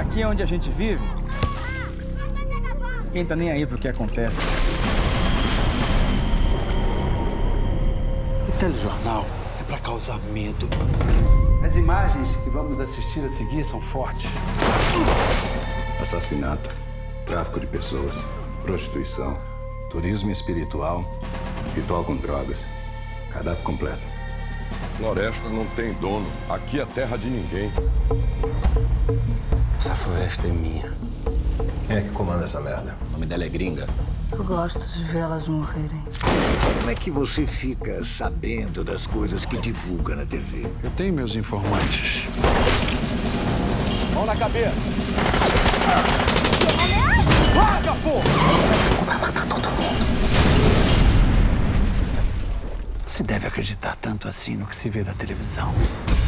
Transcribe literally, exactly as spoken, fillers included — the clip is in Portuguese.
Aqui é onde a gente vive, ninguém tá nem aí pro que acontece. O telejornal é pra causar medo. As imagens que vamos assistir a seguir são fortes. Assassinato, tráfico de pessoas, prostituição, turismo espiritual, ritual com drogas, cardápio completo. A floresta não tem dono. Aqui é terra de ninguém. Essa floresta é minha. Quem é que comanda essa merda? O nome dela é Gringa. Eu gosto de vê-las morrerem. Como é que você fica sabendo das coisas que divulga na T V? Eu tenho meus informantes. Mão na cabeça! Larga, porra! Vai matar todo mundo. Se deve acreditar tanto assim no que se vê da televisão.